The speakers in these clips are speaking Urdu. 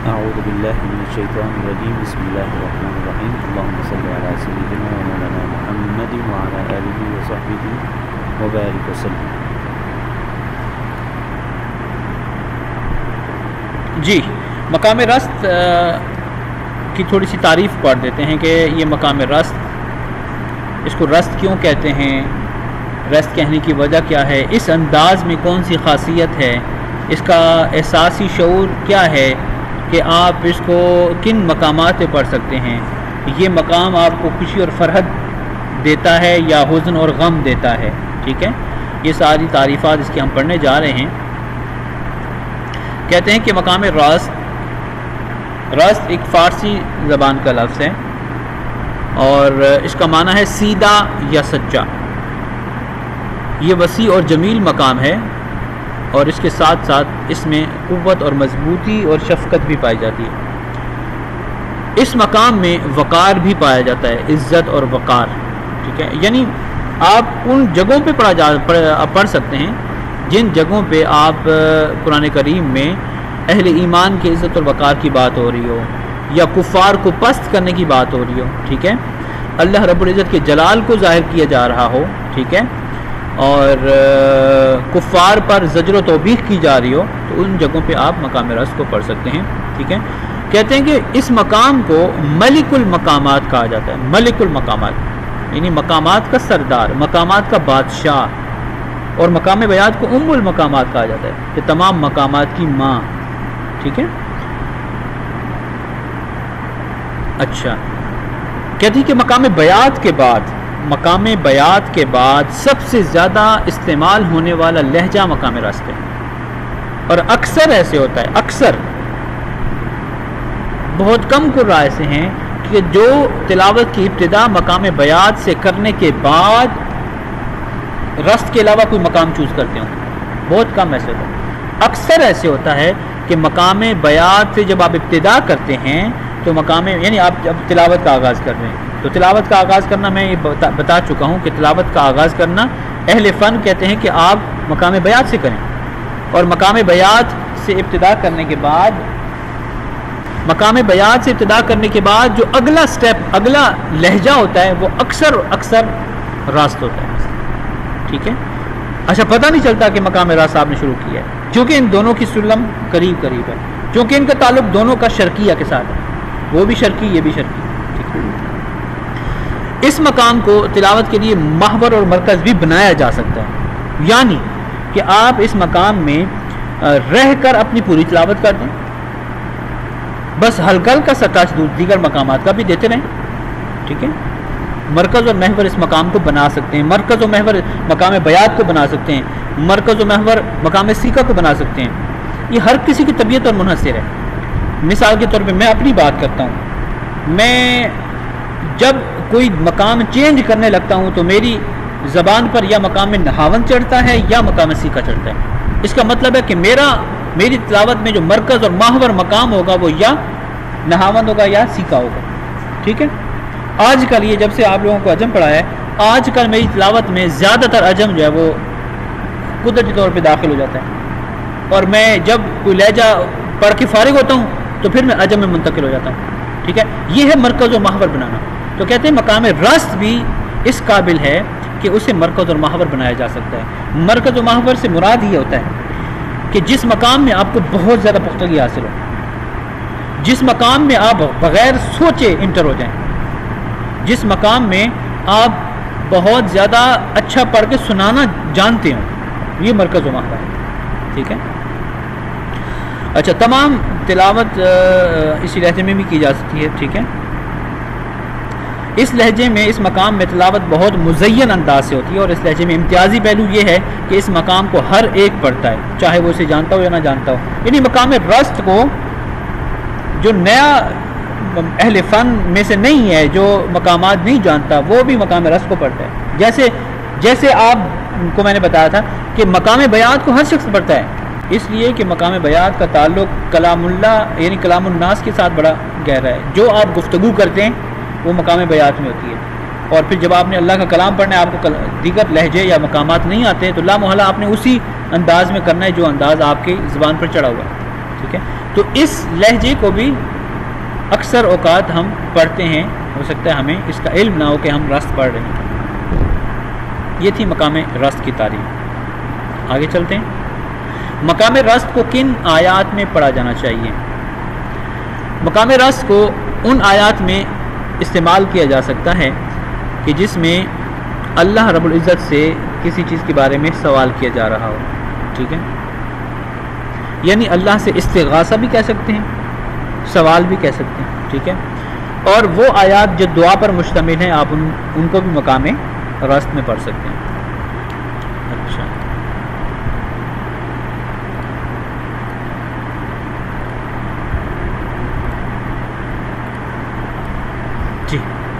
اعوذ باللہ من الشیطان الرجیم بسم اللہ الرحمن الرحیم اللہم صلی علی سیدنا و مولانا محمد وعلی آلہ وصحبہ وبارک وسلم۔ جی، مقام رست کی تھوڑی سی تعریف پڑھ دیتے ہیں کہ یہ مقام رست، اس کو رست کیوں کہتے ہیں، رست کہنے کی وجہ کیا ہے، اس انداز میں کون سی خاصیت ہے، اس کا احساسی شعور کیا ہے کہ آپ اس کو کن مقامات پہ پڑھ سکتے ہیں، یہ مقام آپ کو خوشی اور فرحت دیتا ہے یا حزن اور غم دیتا ہے۔ ٹھیک ہے، یہ ساری تعریفات اس کی ہم پڑھنے جا رہے ہیں۔ کہتے ہیں کہ مقام رست ایک فارسی زبان کا لفظ ہے اور اس کا معنی ہے سیدھا یا سچا۔ یہ وسیع اور جمیل مقام ہے اور اس کے ساتھ ساتھ اس میں قوت اور مضبوطی اور شفقت بھی پائی جاتی ہے۔ اس مقام میں وقار بھی پایا جاتا ہے، عزت اور وقار۔ ٹھیک ہے، یعنی آپ ان جگہوں پہ پڑھ سکتے ہیں جن جگہوں پہ آپ قرآن کریم میں اہل ایمان کی عزت اور وقار کی بات ہو رہی ہو یا کفار کو پست کرنے کی بات ہو رہی ہو۔ ٹھیک ہے، اللہ رب العزت کے جلال کو ظاہر کیا جا رہا ہو، ٹھیک ہے، اور کفار پر زجر و توبیخ کی جا رہی ہو، تو ان جگہوں پہ آپ مقام رست کو پڑھ سکتے ہیں۔ ٹھیک ہے، کہتے ہیں کہ اس مقام کو ملک المقامات کہا جاتا ہے۔ ملک المقامات یعنی مقامات کا سردار، مقامات کا بادشاہ، اور مقام بیات کو ام المقامات کہا جاتا ہے کہ تمام مقامات کی ماں۔ ٹھیک ہے، اچھا، کہتی کہ مقام بیات کے بعد سب سے زیادہ استعمال ہونے والا لہجہ مقام رست ہے، اور اکثر ایسے ہوتا ہے، اکثر بہت کم قراء ایسے ہیں کہ جو تلاوت کی ابتدا مقام بیات سے کرنے کے بعد رست کے علاوہ کوئی مقام چوز کرتے ہوں، بہت کم ایسے ہوتا ہے۔ اکثر ایسے ہوتا ہے کہ مقام بیات سے جب آپ ابتدا کرتے ہیں تو یعنی آپ جب تلاوت کا آغاز کر رہے ہیں تو تلاوت کا آغاز کرنا، میں یہ بتا چکا ہوں کہ تلاوت کا آغاز کرنا اہل فن کہتے ہیں کہ آپ مقام بیات سے کریں، اور مقام بیات سے ابتدا کرنے کے بعد جو اگلا سٹیپ، اگلا لہجہ ہوتا ہے وہ اکثر راست ہوتا ہے۔ ٹھیک ہے، اچھا، پتہ نہیں چلتا کہ مقام راست آپ نے شروع کیا ہے، کیونکہ ان دونوں کی سلم قریب ہے، کیونکہ ان کا تعلق دونوں کا شرقیہ کے ساتھ ہے، وہ بھی شرقی، یہ بھی شرقی۔ ٹھیک ہے، اس مقام کو تلاوت کے لیے محور اور مرکز بھی بنایا جا سکتا ہے، یعنی کہ آپ اس مقام میں رہ کر اپنی پوری تلاوت کر دیں، بس ہلکا سا ٹچ دیگر مقامات کا بھی دیتے رہیں۔ ٹھیک ہے، مرکز اور محور اس مقام کو بنا سکتے ہیں، مرکز و محور مقام بیات کو بنا سکتے ہیں، مرکز و محور مقام سیکھا کو بنا سکتے ہیں۔ یہ ہر کسی کی طبیعت اور منحصر ہے۔ مثال کے طور پہ میں اپنی بات کرتا ہوں، میں جب کوئی مقام چینج کرنے لگتا ہوں تو میری زبان پر یا مقام نہاون چڑھتا ہے یا مقام سیکھا چڑھتا ہے۔ اس کا مطلب ہے کہ میری تلاوت میں جو مرکز اور محور مقام ہوگا وہ یا نہاون ہوگا یا سیکھا ہوگا۔ ٹھیک ہے، آج کل یہ جب سے آپ لوگوں کو عجم پڑھا ہے، آج کل میری تلاوت میں زیادہ تر عجم جو ہے وہ قدرتی طور پہ داخل ہو جاتا ہے، اور میں جب کوئی لہجہ پڑھ کے فارغ ہوتا ہوں تو پھر میں عجم میں منتقل ہو جاتا ہوں۔ ٹھیک ہے، یہ ہے مرکز و محور بنانا۔ تو کہتے ہیں مقام رست بھی اس قابل ہے کہ اسے مرکز اور محور بنایا جا سکتا ہے۔ مرکز و محور سے مراد یہ ہوتا ہے کہ جس مقام میں آپ کو بہت زیادہ پختگی حاصل ہو، جس مقام میں آپ بغیر سوچے انٹر ہو جائیں، جس مقام میں آپ بہت زیادہ اچھا پڑھ کے سنانا جانتے ہوں، یہ مرکز و محور ہے۔ ٹھیک ہے، اچھا، تمام تلاوت اسی لہجے میں بھی کی جا سکتی ہے۔ ٹھیک ہے، اس لہجے میں، اس مقام میں تلاوت بہت مزین انداز سے ہوتی ہے، اور اس لہجے میں امتیازی پہلو یہ ہے کہ اس مقام کو ہر ایک پڑھتا ہے، چاہے وہ اسے جانتا ہو یا نہ جانتا ہو۔ یعنی مقام رست کو جو نیا اہل فن میں سے نہیں ہے، جو مقامات نہیں جانتا، وہ بھی مقام رست کو پڑھتا ہے۔ جیسے آپ کو میں نے بتایا تھا کہ مقام بیات کو ہر شخص پڑھتا ہے، اس لیے کہ مقام بیات کا تعلق کلام اللہ یعنی کلام الناس کے ساتھ بڑا گہرا ہے۔ جو آپ گفتگو کرتے ہیں وہ مقام بیات میں ہوتی ہے، اور پھر جب آپ نے اللہ کا کلام پڑھنا ہے، آپ کو دیگر لہجے یا مقامات نہیں آتے ہیں، تو لا محالہ آپ نے اسی انداز میں کرنا ہے جو انداز آپ کی زبان پر چڑھا ہوا ہے۔ ٹھیک ہے، تو اس لہجے کو بھی اکثر اوقات ہم پڑھتے ہیں، ہو سکتا ہے ہمیں اس کا علم نہ ہو کہ ہم رست پڑھ رہے ہیں۔ یہ تھی مقام رست کی تعریف۔ آگے چلتے ہیں۔ مقام رست کو کن آیات میں پڑھا جانا چاہیے؟ مقام رست کو ان آیات میں استعمال کیا جا سکتا ہے کہ جس میں اللہ رب العزت سے کسی چیز کے بارے میں سوال کیا جا رہا ہو، ٹھیک ہے، یعنی اللہ سے استغاثہ بھی کہہ سکتے ہیں، سوال بھی کہہ سکتے ہیں، ٹھیک ہے۔ اور وہ آیات جو دعا پر مشتمل ہیں آپ ان کو بھی مقام رست میں پڑھ سکتے ہیں۔ اچھا، جی،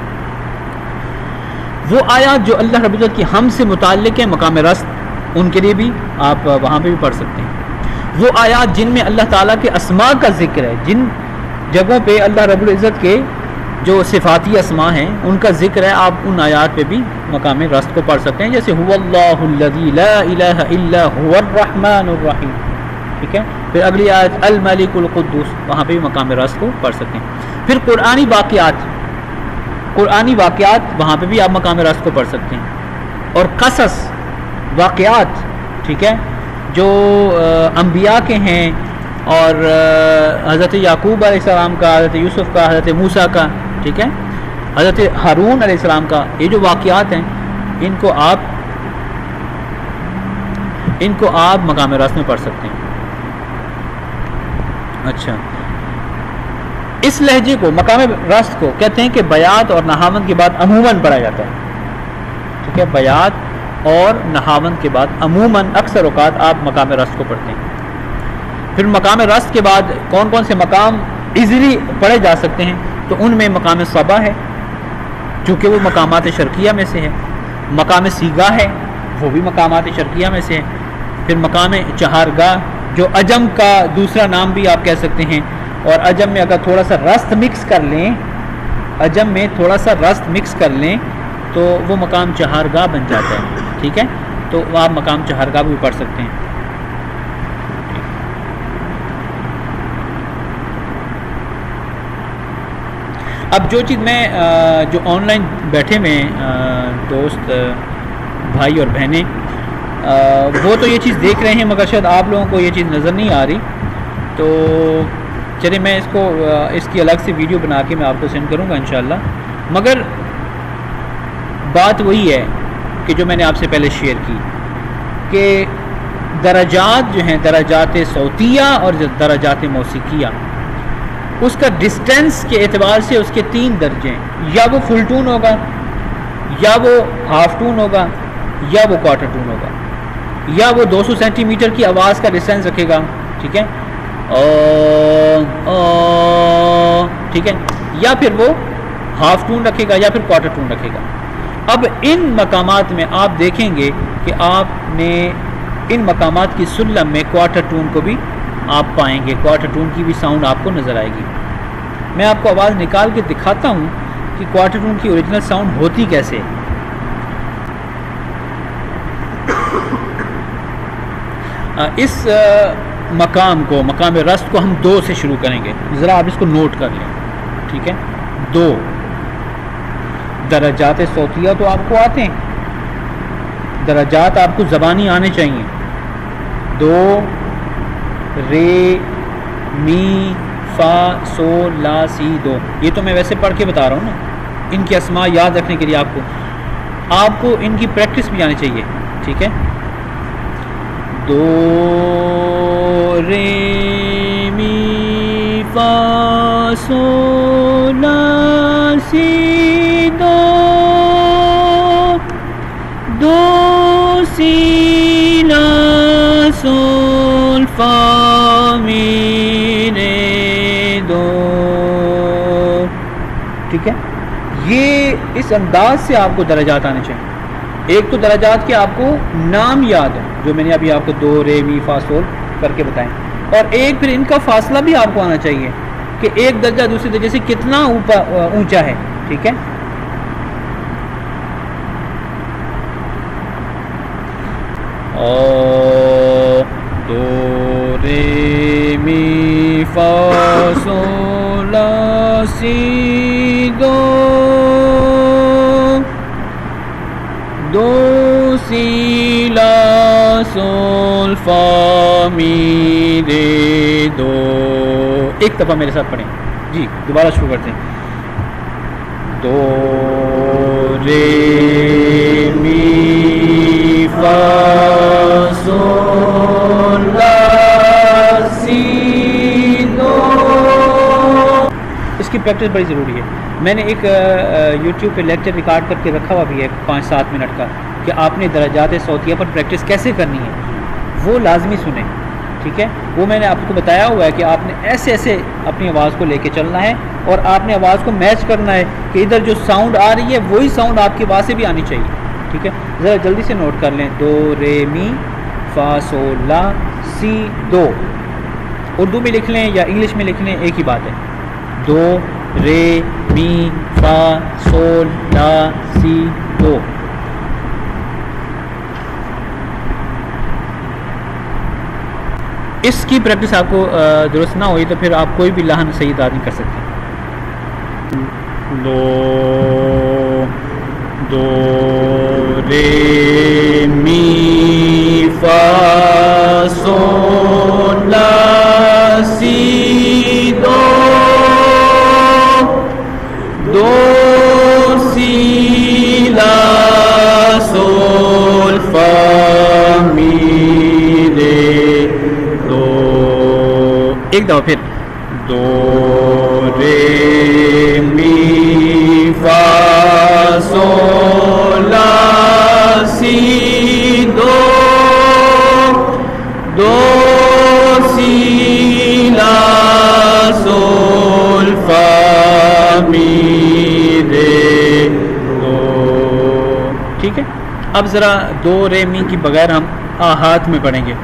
وہ آیات جو اللہ رب العزت کی ہم سے متعلق ہے مقام رست، ان کے لیے بھی آپ وہاں پہ بھی پڑھ سکتے ہیں۔ وہ آیات جن میں اللہ تعالیٰ کے اسماء کا ذکر ہے، جن جگہوں پہ اللہ رب العزت کے جو صفاتی اسماء ہیں ان کا ذکر ہے، آپ ان آیات پہ بھی مقام رست کو پڑھ سکتے ہیں، جیسے هو اللہ الذی لا الہ الا هو الرحمن الرحیم، ٹھیک ہے۔ پھر اگلی آیت الملک القدوس، وہاں پہ بھی مقام رست کو پڑھ سکتے ہیں۔ پھر قرآنی واقعات وہاں پہ بھی آپ مقام رست کو پڑھ سکتے ہیں، اور قصص واقعات، ٹھیک ہے، جو انبیاء کے ہیں، اور حضرت یعقوب علیہ السلام کا، حضرت یوسف کا، حضرت موسیٰ کا، ٹھیک ہے، حضرت ہارون علیہ السلام کا، یہ جو واقعات ہیں ان کو آپ مقام رست میں پڑھ سکتے ہیں۔ اچھا، اس لہجے کو مقام رست کو کہتے ہیں کہ بیات اور نہاوند کے بعد عموماً پڑھا جاتا ہے، ٹھیک ہے، بیات اور نہاوند کے بعد عموماً اکثر اوقات آپ مقام رست کو پڑھتے ہیں۔ پھر مقام رست کے بعد کون کون سے مقام ایزیلی پڑھے جا سکتے ہیں؟ تو ان میں مقام صبا ہے، چونکہ وہ مقامات شرقیہ میں سے ہے، مقام سیگا ہے، وہ بھی مقامات شرقیہ میں سے ہے، پھر مقام چہارگاہ جو عجم کا دوسرا نام بھی آپ کہہ سکتے ہیں، اور عجم میں اگر تھوڑا سا رست مکس کر لیں، عجم میں تھوڑا سا رست مکس کر لیں تو وہ مقام چہارگاہ بن جاتا ہے، ٹھیک ہے، تو آپ مقام چہارگاہ بھی پڑھ سکتے ہیں۔ اب جو چیز میں جو آن لائن بیٹھے ہوئے دوست بھائی اور بہنیں، وہ تو یہ چیز دیکھ رہے ہیں مگر شاید آپ لوگوں کو یہ چیز نظر نہیں آ رہی، تو چلے میں اس کی الگ سے ویڈیو بنا کے میں آپ کو سینڈ کروں گا انشاءاللہ۔ مگر بات وہی ہے کہ جو میں نے آپ سے پہلے شیئر کی کہ درجات جو ہیں، درجات صوتیہ اور درجات موسیقیہ، اس کا ڈسٹینس کے اعتبار سے اس کے 3 درجے ہیں، یا وہ فل ٹون ہوگا، یا وہ ہاف ٹون ہوگا، یا وہ کوارٹر ٹون ہوگا، یا وہ 200 سینٹی میٹر کی آواز کا ڈسٹینس رکھے گا، ٹھیک ہے، ٹھیک ہے، یا پھر وہ ہاف ٹون رکھے گا، یا پھر کوارٹر ٹون رکھے گا۔ اب ان مقامات میں آپ دیکھیں گے کہ آپ نے ان مقامات کی سلم میں کوارٹر ٹون کو بھی آپ پائیں گے، کوارٹر ٹون کی بھی ساؤنڈ آپ کو نظر آئے گی۔ میں آپ کو آواز نکال کے دکھاتا ہوں کہ کوارٹر ٹون کی اوریجنل ساؤنڈ ہوتی کیسے۔ اس مقام کو، مقام رست کو ہم 2 سے شروع کریں گے، ذرا آپ اس کو نوٹ کر لیں، ٹھیک ہے۔ 2 درجات صوتیہ تو آپ کو آتے ہیں، درجات آپ کو زبانی آنے چاہیے۔ 2 رے می فا سول لا سی دو، یہ تو میں ویسے پڑھ کے بتا رہا ہوں نا، ان کی اسماء یاد رکھنے کے لیے آپ کو ان کی پریکٹس بھی آنی چاہیے، ٹھیک ہے۔ 2 رے می فا سول لا سی دو، 2 سی لا سول فا می رے دو، ٹھیک ہے۔ یہ اس انداز سے آپ کو درجات آنے چاہیے۔ ایک تو درجات کے آپ کو نام یاد ہے جو میں نے ابھی آپ کو 2 رے می فا سول کر کے بتائیں، اور ایک پھر ان کا فاصلہ بھی آپ کو آنا چاہیے کہ ایک درجہ دوسرے درجے سے کتنا اونچا ہے، ٹھیک ہے۔ او 2 رے می فا سول لا سی دو، دو سی لا سول فا می رے دو. ایک دفعہ میرے ساتھ پڑھیں جی، دوبارہ شروع کرتے ہیں. دو رے می فا سول لا سی دو. اس کی پریکٹس بڑی ضروری ہے. میں نے ایک یوٹیوب پہ لیکچر ریکارڈ کر کے رکھا ہوا بھی ہے 5-7 منٹ کا، کہ آپ نے درجات صوتیہ پر پریکٹس کیسے کرنی ہے، وہ لازمی سنیں. ٹھیک ہے، وہ میں نے آپ کو بتایا ہوا ہے کہ آپ نے ایسے ایسے اپنی آواز کو لے کے چلنا ہے، اور آپ نے آواز کو میچ کرنا ہے کہ ادھر جو ساؤنڈ آ رہی ہے وہی ساؤنڈ آپ کی آواز سے بھی آنی چاہیے. ٹھیک ہے، ذرا جلدی سے نوٹ کر لیں. دو رے می فا سول لا سی دو. اردو میں لکھ لیں یا انگلش میں لکھ لیں، ایک ہی بات ہے. دو رے می فا سول لا سی دو. اس کی پریکٹس آپ کو درست نہ ہوئی تو پھر آپ کوئی بھی لحن صحیح ادا نہیں کر سکتے. دو دو رے می فا سول لا سی دو، دو سی لا سول فا می رے دو. ایک دفعہ پھر. دو رے می فا سول لا سی دو، دو سی لا سول فا می رے دو. ٹھیک ہے، اب ذرا دو رے می کی بغیر ہم آہات میں پڑھیں گے.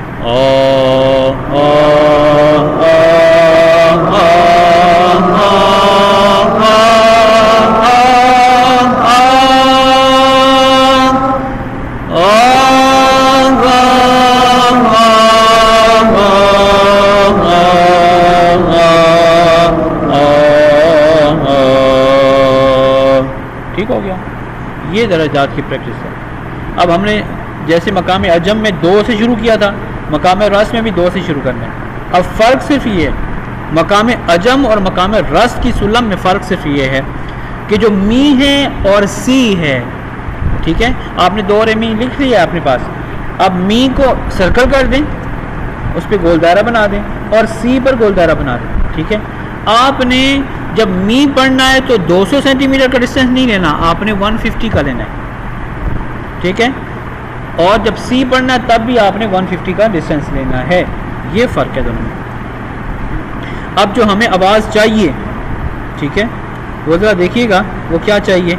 ٹھیک ہو گیا، یہ درجات کی پریکٹس ہے. اب ہم نے جیسے مقام عجم میں 2 سے شروع کیا تھا، مقام رس میں بھی 2 سے شروع کرنا ہے. اب فرق صرف یہ ہے، مقام عجم اور مقام رس کی سلم میں فرق صرف یہ ہے کہ جو می ہے اور سی ہے. ٹھیک ہے، آپ نے 2 رے می لکھ لیا ہے اپنے پاس. اب می کو سرکل کر دیں، اس پہ گول دائرہ بنا دیں، اور سی پر گول دائرہ بنا دیں. ٹھیک ہے، آپ نے جب می پڑھنا ہے تو 200 سینٹی میٹر کا ڈسٹینس نہیں لینا، آپ نے 150 کا لینا ہے. ٹھیک ہے، اور جب سی پڑھنا ہے تب بھی آپ نے 150 کا ڈسٹینس لینا ہے. یہ فرق ہے دونوں میں. اب جو ہمیں آواز چاہیے، ٹھیک ہے، وہ ذرا دیکھیے گا وہ کیا چاہیے.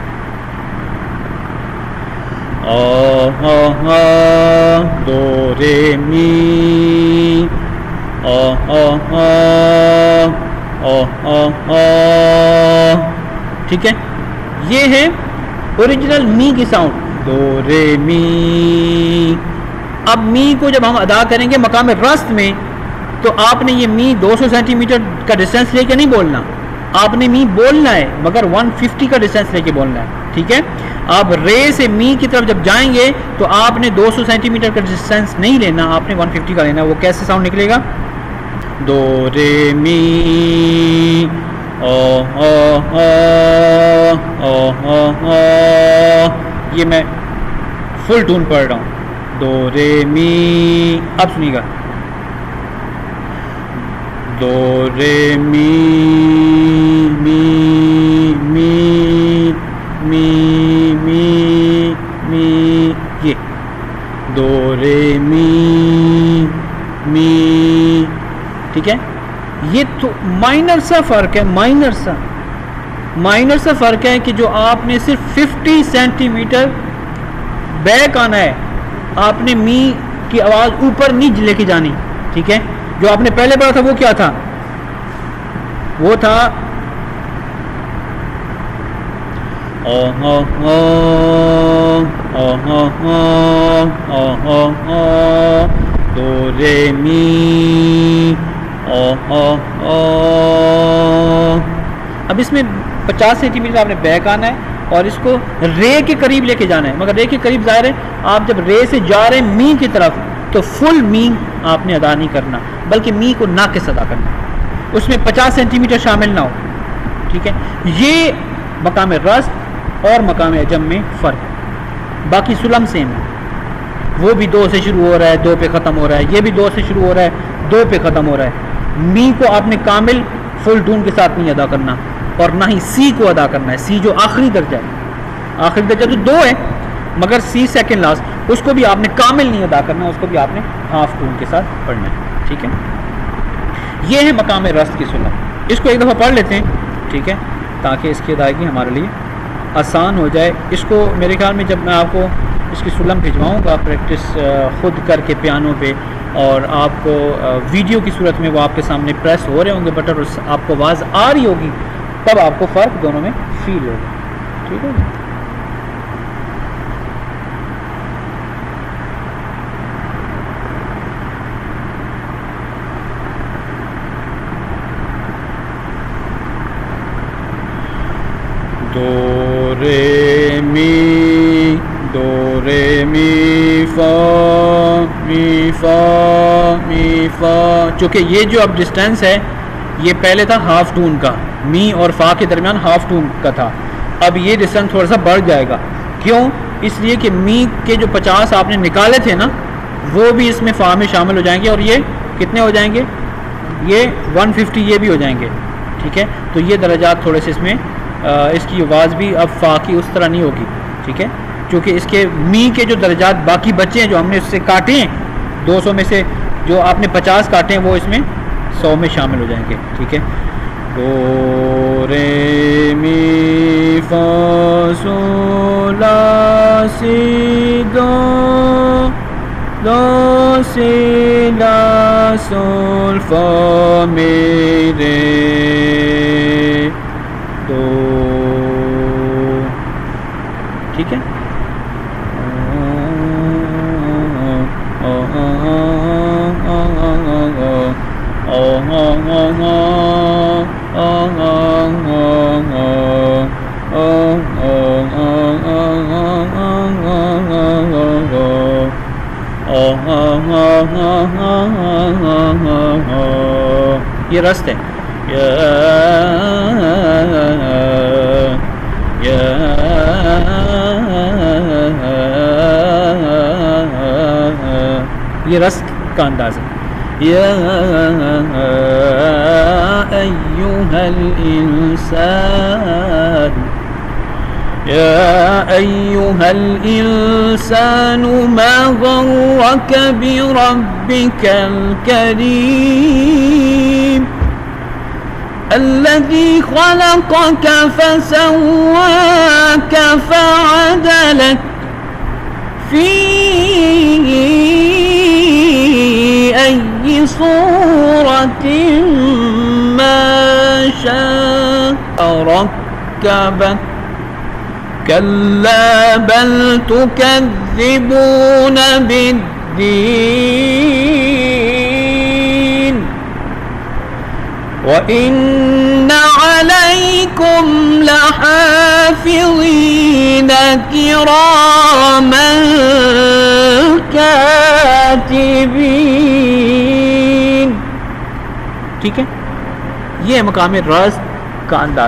دو رے می ٹھیک ہے، یہ ہے اوریجنل می کی ساؤنڈ. دو رے می. اب می کو جب ہم ادا کریں گے مقام رست میں تو آپ نے یہ می 200 سینٹی میٹر کا ڈسٹینس لے کے نہیں بولنا، آپ نے می بولنا ہے مگر 150 کا ڈسٹینس لے کے بولنا ہے. ٹھیک ہے، آپ رے سے می کی طرف جب جائیں گے تو آپ نے 200 سینٹی میٹر کا ڈسٹینس نہیں لینا، آپ نے 150 کا لینا. وہ کیسے ساؤنڈ نکلے گا؟ دو رے می یہ میں فل ٹون پڑھ رہا ہوں. دو رے می. اب سنیے گا. دو رے می می می می می می. یہ دو رے می می. ٹھیک ہے، یہ تو مائنر سا فرق ہے، مائنر سا فرق ہے کہ جو آپ نے صرف 50 سینٹی میٹر بیک آنا ہے، آپ نے می کی آواز اوپر نہیں لے کے جانی. ٹھیک ہے، جو آپ نے پہلے پڑھا تھا وہ کیا تھا؟ وہ تھا دو رے می اب اس میں 50 سینٹی میٹر آپ نے بیک آنا ہے اور اس کو رے کے قریب لے کے جانا ہے، مگر رے کے قریب ظاہر ہے آپ جب رے سے جا رہے ہیں می کی طرف تو فل می آپ نے ادا نہیں کرنا، بلکہ می کو ناقص ادا کرنا، اس میں 50 سینٹی میٹر شامل نہ ہو. ٹھیک ہے، یہ مقام رست اور مقام عجم میں فرق ہے. باقی سلم سیم ہے، وہ بھی 2 سے شروع ہو رہا ہے 2 پہ ختم ہو رہا ہے، یہ بھی 2 سے شروع ہو رہا ہے 2 پہ ختم ہو رہا ہے. می کو آپ نے کامل فل ٹون کے ساتھ نہیں ادا کرنا اور نہ ہی سی کو ادا کرنا ہے. سی جو آخری درجہ ہے، آخری درجہ تو 2 ہے مگر سی سیکنڈ لاسٹ، اس کو بھی آپ نے کامل نہیں ادا کرنا، اس کو بھی آپ نے ہاف ٹون کے ساتھ پڑھنا ہے. ٹھیک ہے، یہ ہے مقام رست کی سلم. اس کو ایک دفعہ پڑھ لیتے ہیں، ٹھیک ہے، تاکہ اس کی ادائیگی ہمارے لیے آسان ہو جائے. اس کو میرے خیال میں جب میں آپ کو اس کی سلم بھجواؤں گا پریکٹس خود کر کے پیانو پہ، اور آپ کو ویڈیو کی صورت میں وہ آپ کے سامنے پریس ہو رہے ہوں گے بٹن اور آپ کو آواز آ رہی ہوگی، تب آپ کو فرق دونوں میں فیل ہوگا. ٹھیک ہے جی. دو رے می، دو رے می فا، می فا، می فا. چونکہ یہ جو اب ڈسٹینس ہے یہ پہلے تھا ہاف ٹون کا، می اور فا کے درمیان ہاف ٹون کا تھا، اب یہ ڈسٹینس تھوڑا سا بڑھ جائے گا. کیوں؟ اس لیے کہ می کے جو 50 آپ نے نکالے تھے نا وہ بھی اس میں فا میں شامل ہو جائیں گے، اور یہ کتنے ہو جائیں گے؟ یہ 150 یہ بھی ہو جائیں گے. ٹھیک ہے، تو یہ درجات تھوڑے سے اس میں اس کی آواز بھی اب فا کی اس طرح نہیں ہوگی. ٹھیک ہے، کیونکہ اس کے می کے جو درجات باقی بچے ہیں جو ہم نے اس سے کاٹے ہیں 200 میں سے جو آپ نے 50 کاٹے ہیں وہ اس میں 100 میں شامل ہو جائیں گے. ٹھیک ہے، دو رے می فا سول لا سی دو، دو سی لا سول فا می رے دو. ٹھیک ہے، یہ رست ہے. یہ رست کا انداز ہے. یا ایھا الانسان، یا ایھا الانسان ما غرک بربک الکریم الذي خلقك فسواك فعدلك في أي صورة ما شاء ركبك كلا بل تكذبون بالدين وَإِنَّ عَلَيْكُمْ لَحَافِظِينَ كِرَامًا كَاتِبِينَ. ٹھیک ہے، یہ مقام رست کا انداز.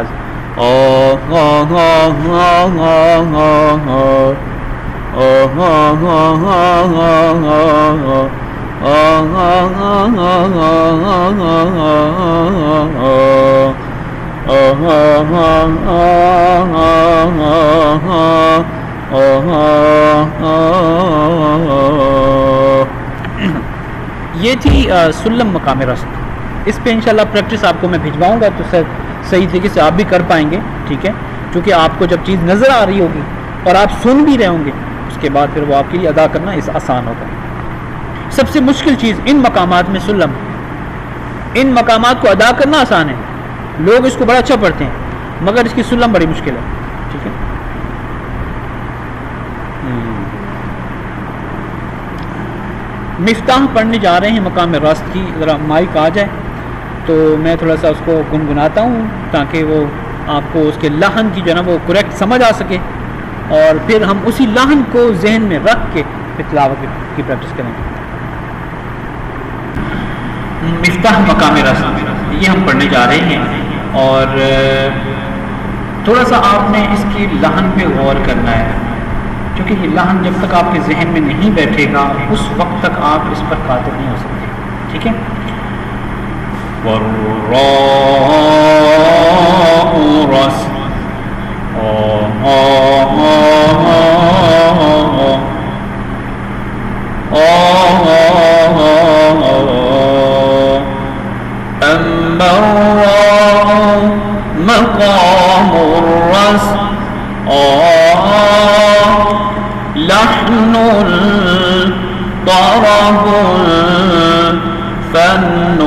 یہ تھی سلم مقام رست. اس پہ انشاءاللہ پریکٹس آپ کو میں بھجواؤں گا تو صحیح طریقے سے آپ بھی کر پائیں گے. ٹھیک ہے، کیونکہ آپ کو جب چیز نظر آ رہی ہوگی اور آپ سن بھی رہے ہوں گے اس کے بعد پھر وہ آپ کے لیے ادا کرنا اس آسان ہوگا. سب سے مشکل چیز ان مقامات میں سلم، ان مقامات کو ادا کرنا آسان ہے، لوگ اس کو بڑا اچھا پڑھتے ہیں مگر اس کی سلم بڑی مشکل ہے. ٹھیک ہے، مفتاح پڑھنے جا رہے ہیں مقام رست کی. ذرا مائک آ جائے تو میں تھوڑا سا اس کو گنگناتا ہوں تاکہ وہ آپ کو اس کے لحن کی جو ہے نا وہ کریکٹ سمجھ آ سکے، اور پھر ہم اسی لحن کو ذہن میں رکھ کے پھر تلاوت کی پریکٹس کریں گے۔ مفتاح مقام رسا یہ ہم پڑھنے جا رہے ہیں، اور تھوڑا سا آپ نے اس کی لحن پہ غور کرنا ہے، کیونکہ یہ لحن جب تک آپ کے ذہن میں نہیں بیٹھے گا اس وقت تک آپ اس پر قادر نہیں ہو سکتے، ٹھیک ہے؟ والراء رس أما الراء مقام الرس لحن طرب فن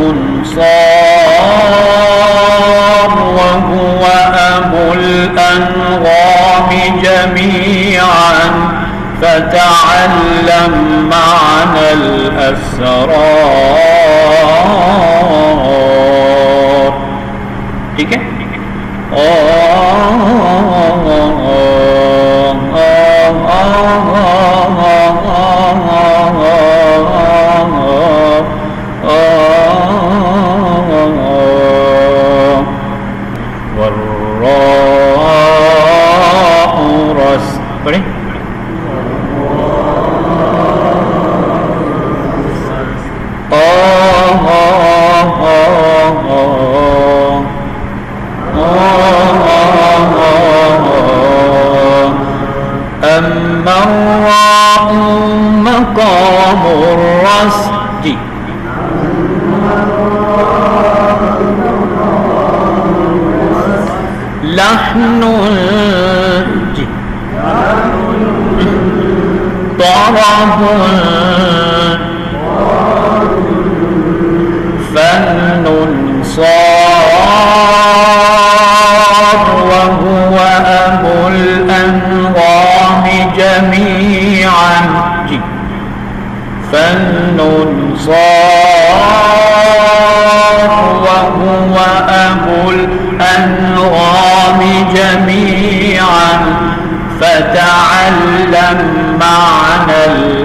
صار وهو أبو الأنغام جميعا فتعلم معنى الأسرار، ٹھیک ہے؟ والراء رس پڑھیں أما الراء مقام الرس جی لحن جی طرب فن صار وهو أبو الأنغام جميعا جي فن صار وهو أبو الأنغام جميعا فتعلم معنى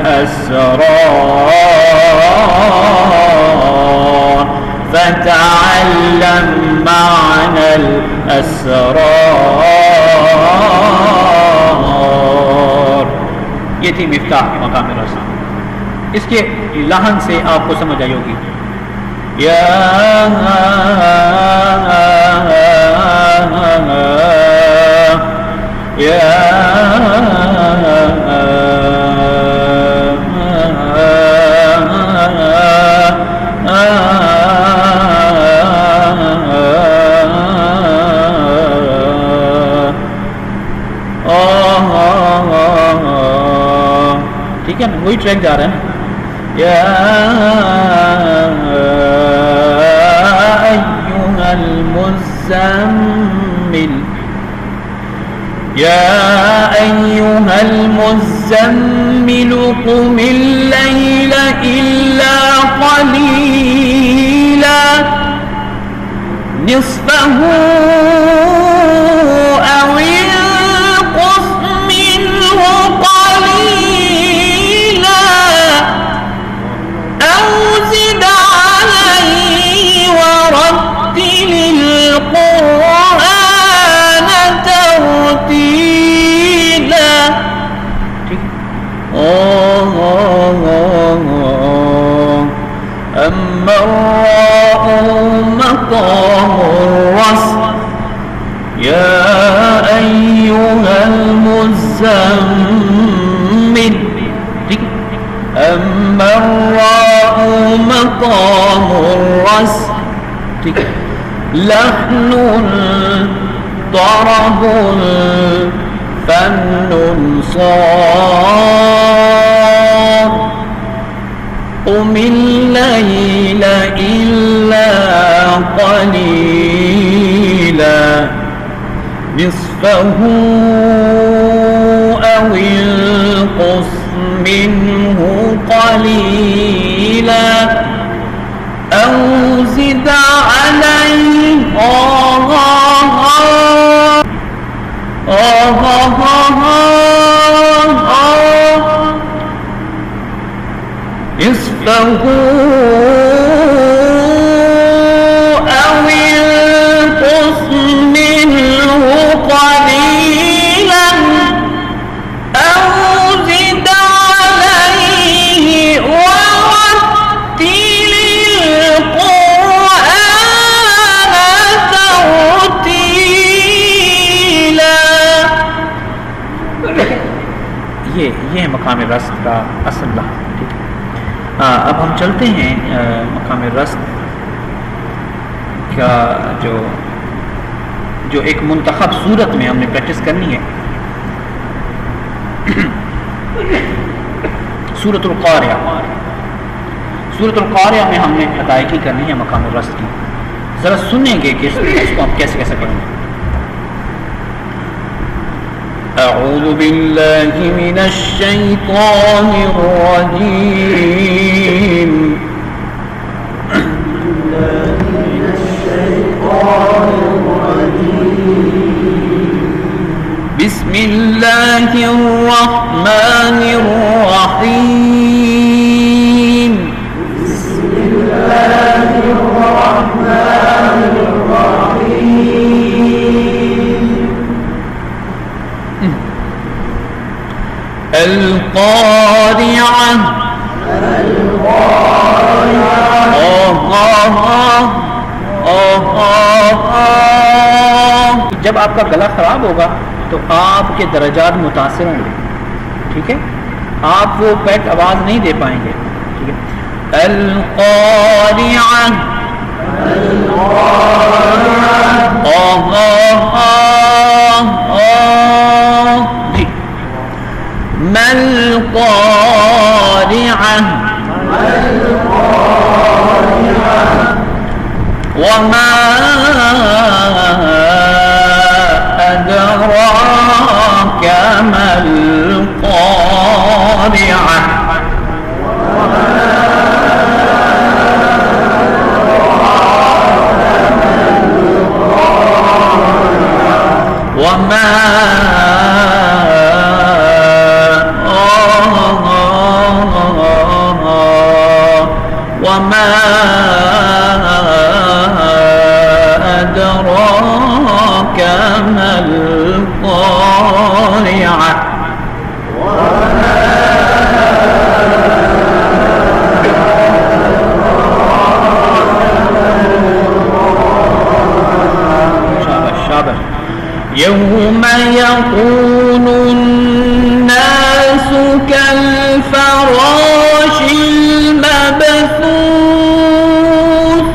الأسرار فتعلم معنى الأسرار۔ یہ تھی مفتاح مقام رسا، اس کے لحن سے آپ کو سمجھ آئی ہوگی۔ یا ٹھیک ہے نا، وہی ٹریک جا رہا ہے نا۔ یا ایھا المزمل یا ایھا المزمل قم اللیل الا قلیلا نصفه او انقص منه قليلا أو زد عليه ورتل القرآن ترتيلا۔ أما الراء مقام الرس يا أيها المزمل، أما الراء مقام الرس لحن طرب فن صار قم الليل إلا قليلا نصفه أو انقص منه قليلا أو زد نصفه أو انقص منه قليلا أو زد عليه ورتل القرآن ترتيلا. ये है मकाम रस्क का असल लफ्ज़। ठीक है, अब हम चलते हैं मकाम रस्क का जो एक मुंतखब सूरत में हमने प्रैक्टिस करनी है। सूरतुल क़ारिया, सूरतुल क़ारिया में हमने अदायगी करनी है मकाम रस्क की। ज़रा सुनेंगे कि इसको आप कैसे कैसे करेंगे। أعوذ بالله من الشيطان الرجيم. بسم الله الرحمن الرحيم. بسم الله الرحمن الرحيم. القارعة. जब आपका गला खराब होगा तो आपके दर्जात मुतासिर होंगे। ठीक है, आप वो पैट आवाज नहीं दे पाएंगे। ठीक है, अल-क़ारिआ, जी, मल क़ारिआ, वमा अदराका मल क़ारिआ, वमा أدراك ما القارعة. شابش. يوم يكون الناس كالفراش المبثوث.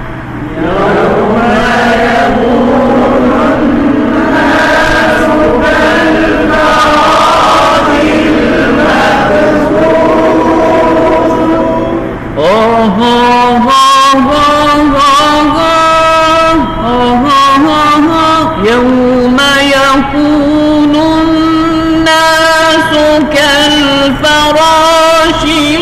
يوم يكون الناس كالفراش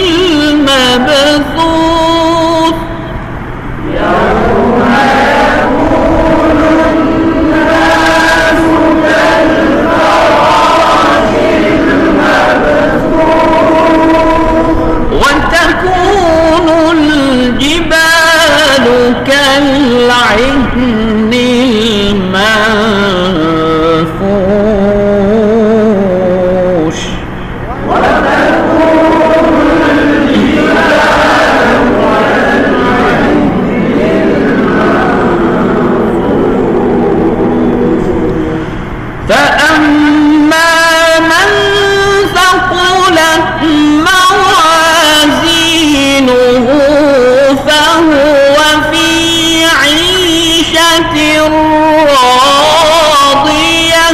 المبثوث. يوم يكون الناس كالفراش المبثوث. وتكون الجبال كالعهن المنفوش. فأما من ثقلت موازينه فهو في عيشة راضية.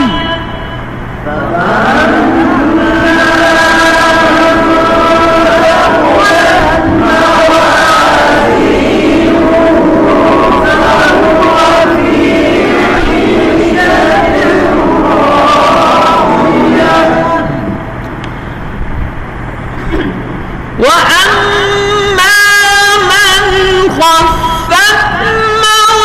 وأما من خفت موازينه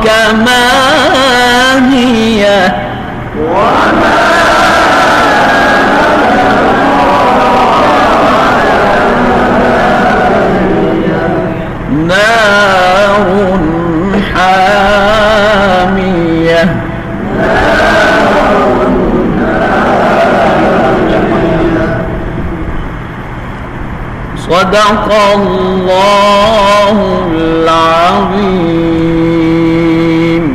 كما هي نار حامية صدق الله العظيم.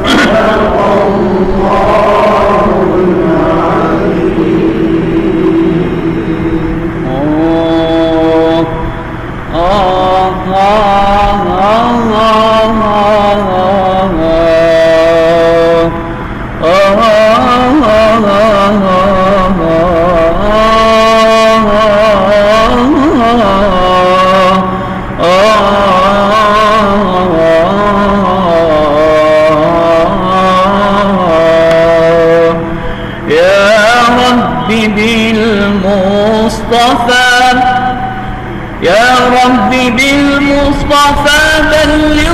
يا رب بالمصطفى بلغ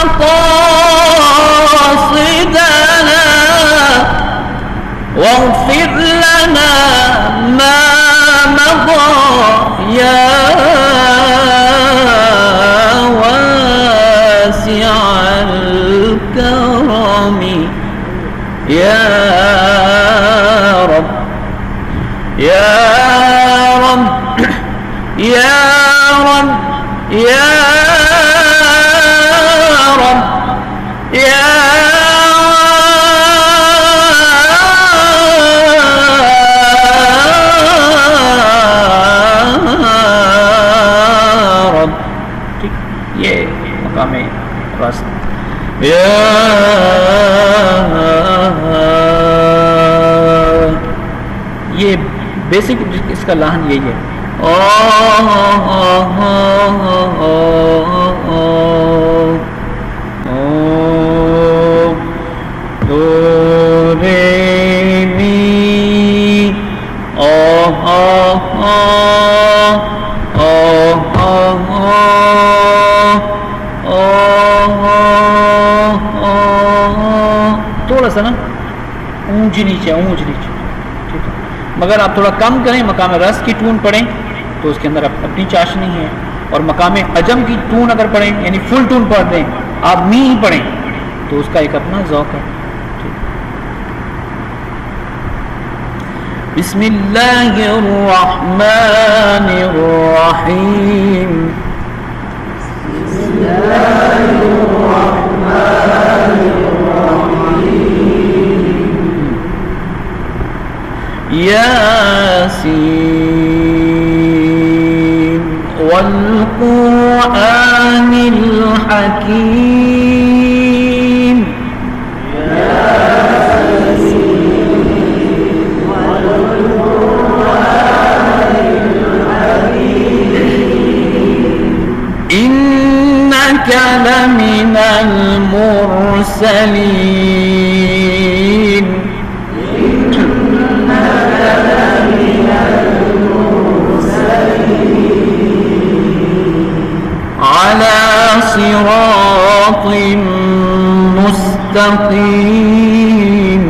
مقاصدنا واغفر لنا ما مضى يا واسع الكرم يا رب يا رب يا رب يا رب يا رب. ठीक, ये मकाम रास्ता या ये बेसिक इसका लाहन यही है. Do re mi थोड़ा सा ना ऊंच नीचे ठीक है. मगर आप थोड़ा कम करें, मकाम रस की टून पढ़ें तो उसके अंदर अपनी चाशनी है. और मकाम अजम की टून अगर पढ़ें यानी फुल टून पढ़ दें, आप मी ही पढ़ें तो उसका एक अपना ज़ौक़ है. बिस्मिल्लाहिर्रहमानिर्रहीम. यासीन वल क़ुरआनिल हकीम. इन्नका लमिनल मुरसलीन. على صراط مستقيم.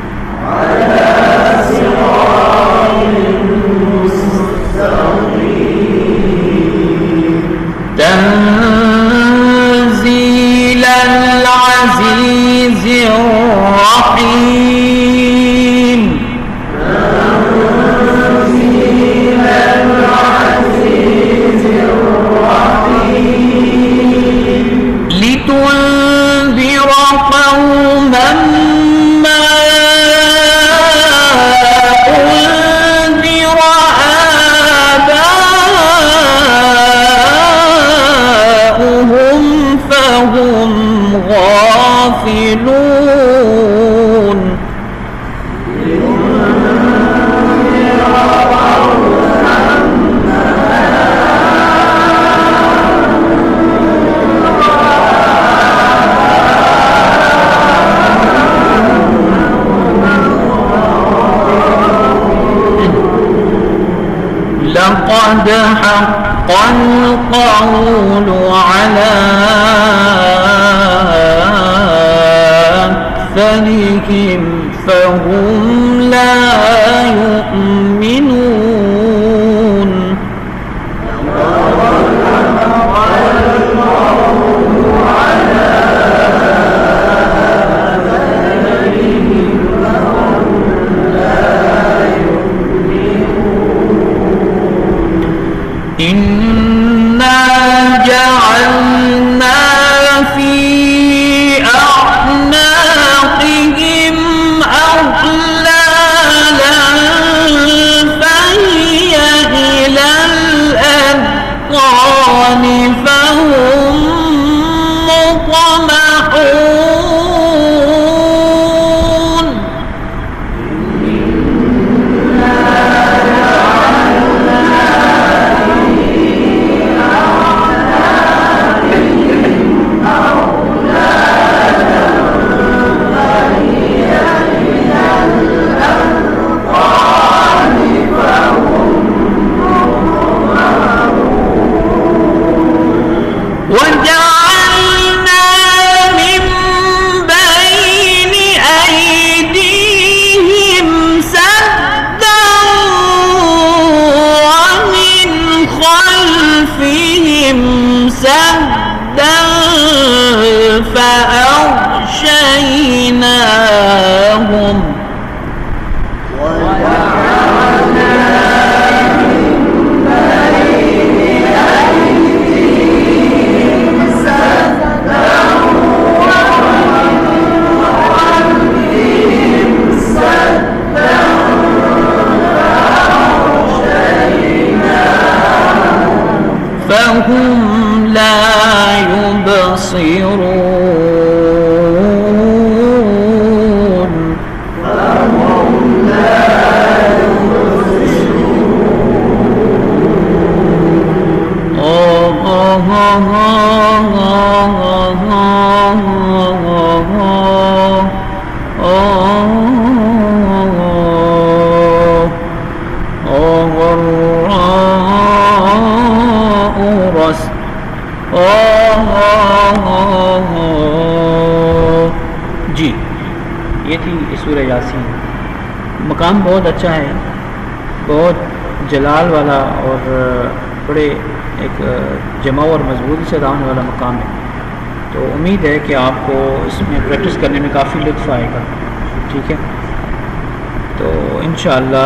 تنزيل العزيز الرحيم. لتنذر قوما ما أنذر آباؤهم فهم غافلون. لقد حق القول على أسفلهم فهم لا يؤمنون. إنا جعلنا في أعناقهم أغلالا فهي إلى الأذقان فهم مقمحون. وجعلنا من بين أيديهم سدا ومن خلفهم سدا فأغشيناهم فهم لا يبصرون. جی یہ تھی سورہ یاسین. مقام بہت اچھا ہے، بہت جلال والا اور بڑے ایک جمع اور مضبوطی سے ادا ہونے والا مقام ہے. تو امید ہے کہ آپ کو اس میں پریکٹس کرنے میں کافی لطف آئے گا. ٹھیک ہے، تو انشاءاللہ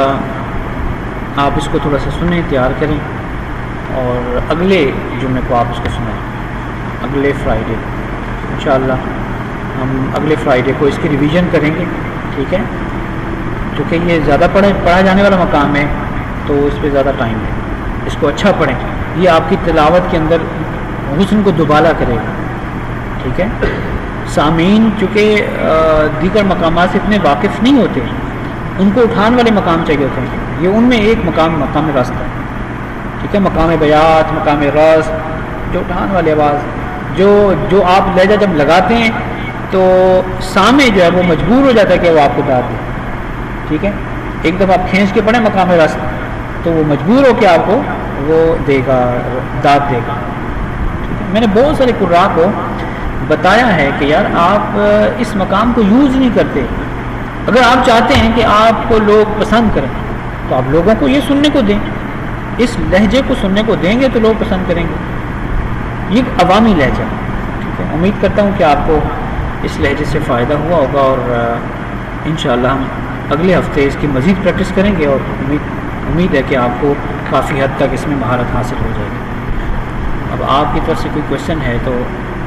آپ اس کو تھوڑا سا سنیں، تیار کریں اور اگلے جمعے کو آپ اس کو سنیں، اگلے فرائیڈے انشاءاللہ. ہم اگلے فرائیڈے کو اس کی ریویژن کریں گے. ٹھیک ہے، چونکہ یہ زیادہ پڑھا جانے والا مقام ہے تو اس پہ زیادہ ٹائم ہے. اس کو اچھا پڑھیں، یہ آپ کی تلاوت کے اندر حسن کو دوبالا کرے گا. ٹھیک ہے، سامعین چونکہ دیگر مقامات سے اتنے واقف نہیں ہوتے، ان کو اٹھان والے مقام چاہیے ہوتے ہیں. یہ ان میں ایک مقام راستہ ہے. ٹھیک ہے، مقام بیات، مقام راست، جو اٹھان والی آواز جو آپ لہجہ جب لگاتے ہیں تو سامع جو ہے وہ مجبور ہو جاتا ہے کہ وہ آپ کو داد دے. ٹھیک ہے، ایک دفعہ آپ کھینچ کے پڑھیں مقام راست تو وہ مجبور ہو کے آپ کو وہ دے گا، داد دے گا. میں نے بہت سارے قراء کو بتایا ہے کہ یار آپ اس مقام کو یوز نہیں کرتے. اگر آپ چاہتے ہیں کہ آپ کو لوگ پسند کریں تو آپ لوگوں کو یہ سننے کو دیں، اس لہجے کو سننے کو دیں گے تو لوگ پسند کریں گے. یہ ایک عوامی لہجہ. ٹھیک ہے، امید کرتا ہوں کہ آپ کو اس لہجے سے فائدہ ہوا ہوگا اور انشاءاللہ ہم اگلے ہفتے اس کی مزید پریکٹس کریں گے اور امید ہے کہ آپ کو کافی حد تک اس میں مہارت حاصل ہو جائے گی. اب آپ کی طرف سے کوئی کویشچن ہے تو.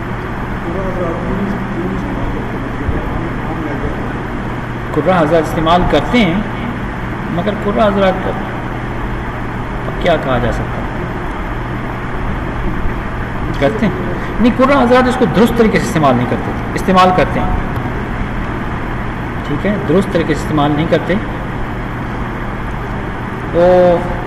قرآن حضرات استعمال کرتے ہیں مگر قرآن حضرات اب کیا کہا جا سکتا ہے، کرتے ہیں نہیں. قرآن حضرات اس کو درست طریقے سے استعمال نہیں کرتے تھے، استعمال کرتے ہیں. ٹھیک ہے، درست طریقے سے استعمال نہیں کرتے. وہ